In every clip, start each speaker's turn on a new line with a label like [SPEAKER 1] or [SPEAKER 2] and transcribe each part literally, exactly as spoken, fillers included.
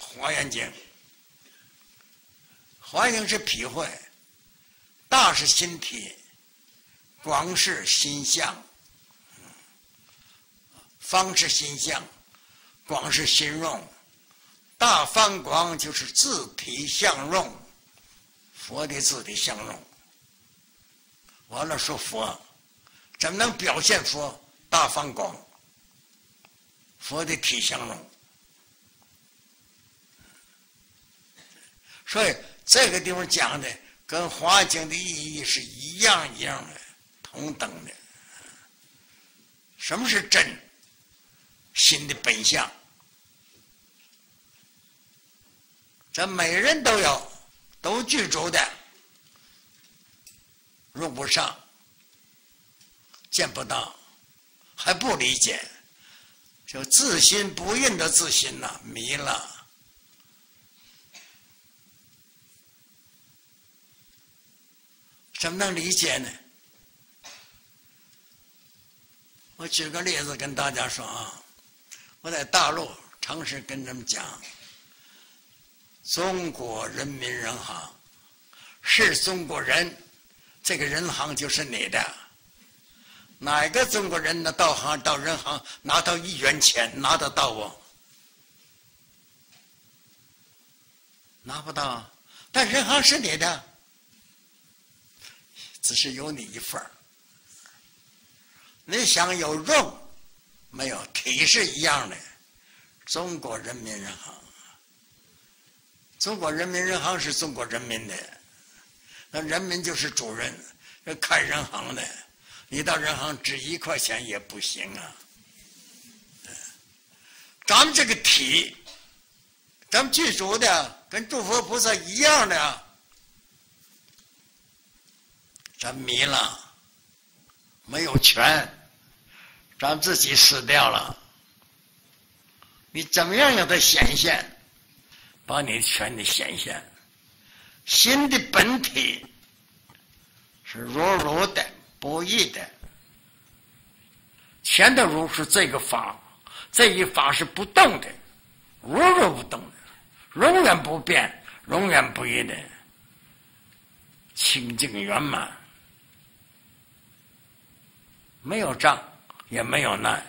[SPEAKER 1] 华严经，华严经是体会，大是心体，广是心相，方是心相，广是心用。大方广就是自体相用，佛的自体相用。完了说佛怎么能表现佛大方广？佛的体相用。所以这个地方讲的跟华经的意义是一样一样的，同等的。什么是真？心的本相。这每人都有，都具足的，用不上，见不到，还不理解，就自心不印的自心呐、啊，迷了。怎么能理解呢？我举个例子跟大家说啊，我在大陆常时跟他们讲。中国人民人行是中国人，这个人行就是你的。哪个中国人呢？到行到人行拿到一元钱拿得到不？拿不到，但人行是你的，只是有你一份儿。你想有肉没有？体是一样的。中国人民人行。中国人民人行是中国人民的，那人民就是主人，要开人行的，你到人行值一块钱也不行啊。咱们这个体，咱们具足的跟诸佛菩萨一样的，咱迷了，没有权，咱自己死掉了。你怎么样让它显现？把你的权利显现，心的本体是如如的、不异的。前的如是这个法，这一法是不动的，如如不动的，永远不变、永远不异的，清净圆满，没有障，也没有难，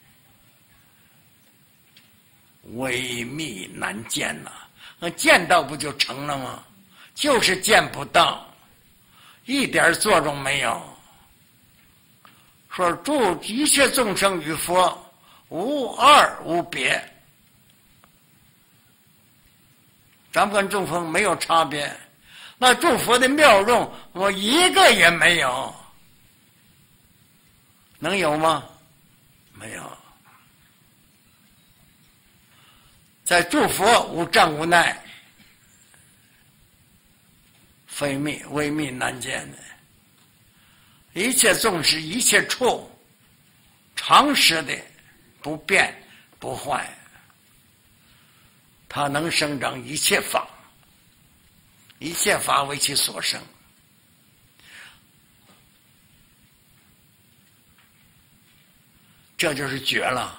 [SPEAKER 1] 微密难见呐、啊。那见到不就成了吗？就是见不到，一点作用没有。说诸一切众生与佛无二无别，咱们跟众佛没有差别。那诸佛的妙用，我一个也没有，能有吗？没有。在诸佛无障无碍，非密微密难见的，一切众生一切处，常识的不变不坏，它能生长一切法，一切法为其所生。这就是觉了。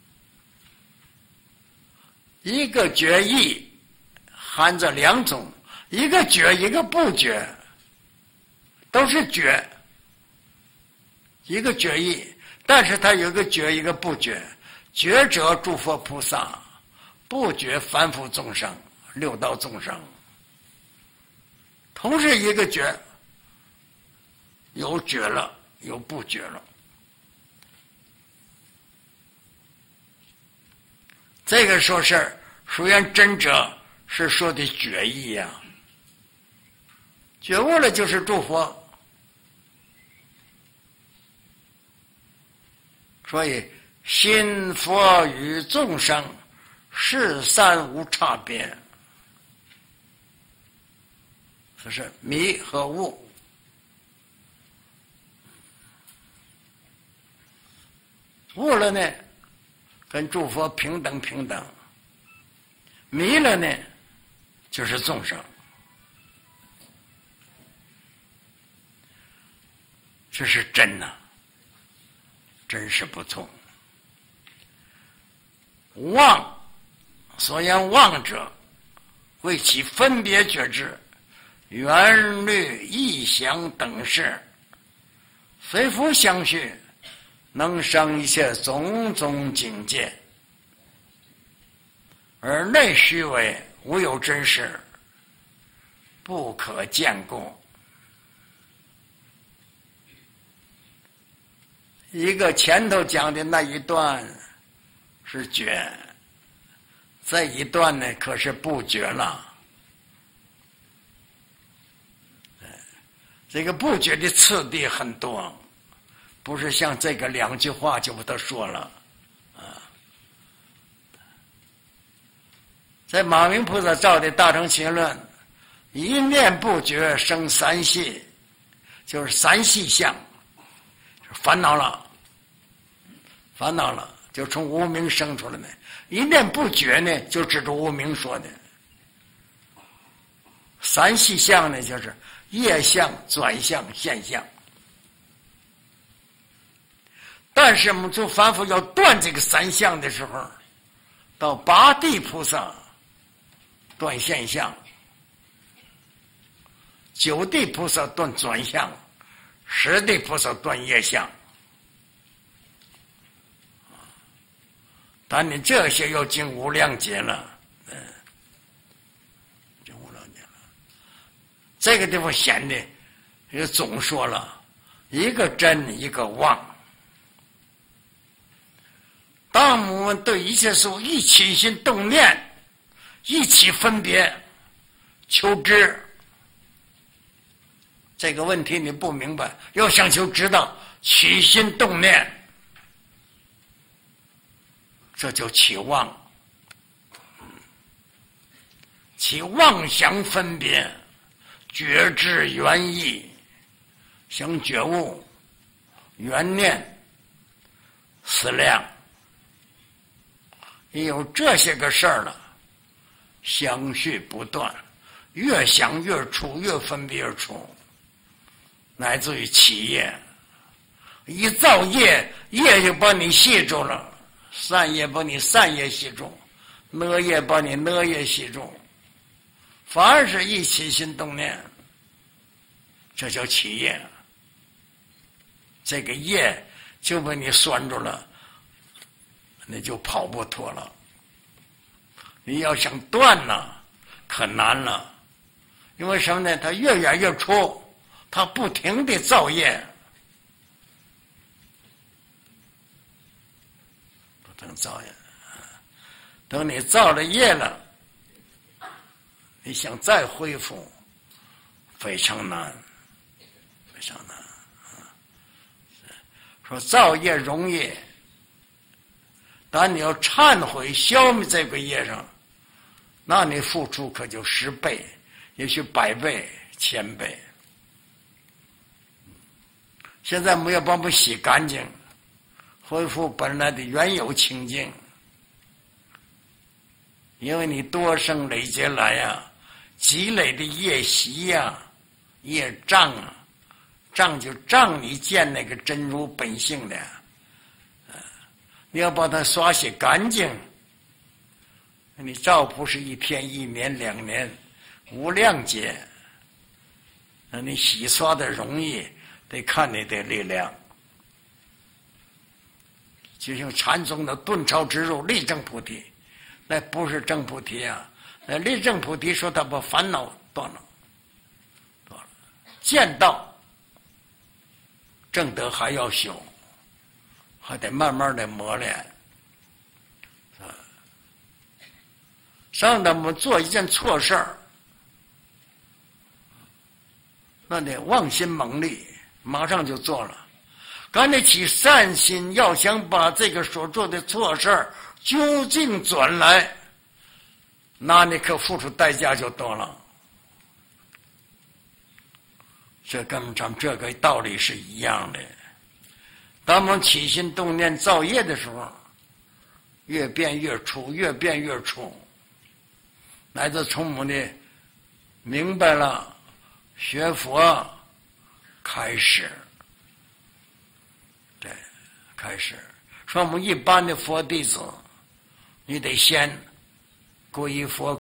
[SPEAKER 1] 一个觉意含着两种，一个觉一个不觉，都是觉，一个觉意，但是它有一个觉一个不觉。觉者诸佛菩萨，不觉凡夫众生、六道众生，同是一个觉，有觉了，有不觉了。这个说是属于真者，是说的觉意呀、啊，觉悟了就是诸佛，所以心佛与众生是三无差别，这是迷和悟。悟了呢，跟诸佛平等平等；迷了呢，就是众生。这是真呐、啊，真是不同。妄所言妄者，为其分别觉知、缘虑、意想等事，非复相续，能生一切种种境界，而内虚伪，无有真实，不可见故。一个前头讲的那一段是觉，这一段呢可是不觉了。这个不觉的次第很多，不是像这个两句话就把它说了啊。在马明菩萨造的《大乘起论》，一念不觉生三系，就是三系相，烦恼了。烦恼了，就从无明生出来的。一念不觉呢，就指着无明说的。三系相呢，就是业相、转相、现象。但是我们做凡夫要断这个三相的时候，到八地菩萨断现象，九地菩萨断转相，十地菩萨断业相。但你这些要经无量劫了，嗯，经无量劫了。这个地方显得也总说了，一个真，一个妄。当我们对一切事物一起心动念，一起分别求知，这个问题你不明白，要想求知道，起心动念。这就起妄，起妄想分别，觉知原意，想觉悟，缘念，思量，也有这些个事儿了，相续不断，越想越出，越分别而出，乃至于起业，一造业，业就把你吸住了。善业把你善业吸住，恶业把你恶业吸住，凡是一起心动念，这叫起业。这个业就被你拴住了，你就跑不脱了。你要想断呢，可难了，因为什么呢？它越远越出，它不停地造业。等造业，等你造了业了，你想再恢复，非常难，非常难。说造业容易，但你要忏悔消灭这个业上，那你付出可就十倍，也许百倍、千倍。现在我们要把我们洗干净。恢复本来的原有清净，因为你多生累劫来呀、啊，积累的业习呀、啊、业障啊，障就障你见那个真如本性的，啊，你要把它刷洗干净。你照不是一天、一年、两年，无量劫，那你洗刷的容易，得看你的力量。就像禅宗的顿超之入立正菩提，那不是正菩提啊！那立正菩提说他把烦恼断了，断了，见道正德还要修，还得慢慢的磨练。啊，上次我们做一件错事儿，那得妄心猛力，马上就做了。赶紧起善心，要想把这个所做的错事儿究竟转来，那你可付出代价就多了。这跟咱们这个道理是一样的。当我们起心动念造业的时候，越变越出，越变越出，乃至从我们的明白了学佛开始。对，开始说我们一般的佛弟子，你得先皈佛